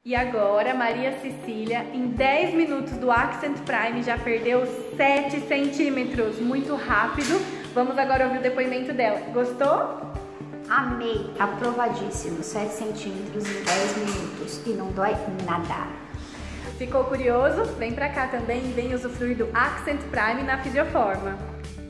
E agora, Maria Cecília, em 10 minutos do Accent Prime, já perdeu 7 centímetros. Muito rápido. Vamos agora ouvir o depoimento dela. Gostou? Amei, aprovadíssimo. 7 centímetros em 10 minutos e não dói nada. Ficou curioso? Vem pra cá também e vem usufruir do Accent Prime na Fisioforma.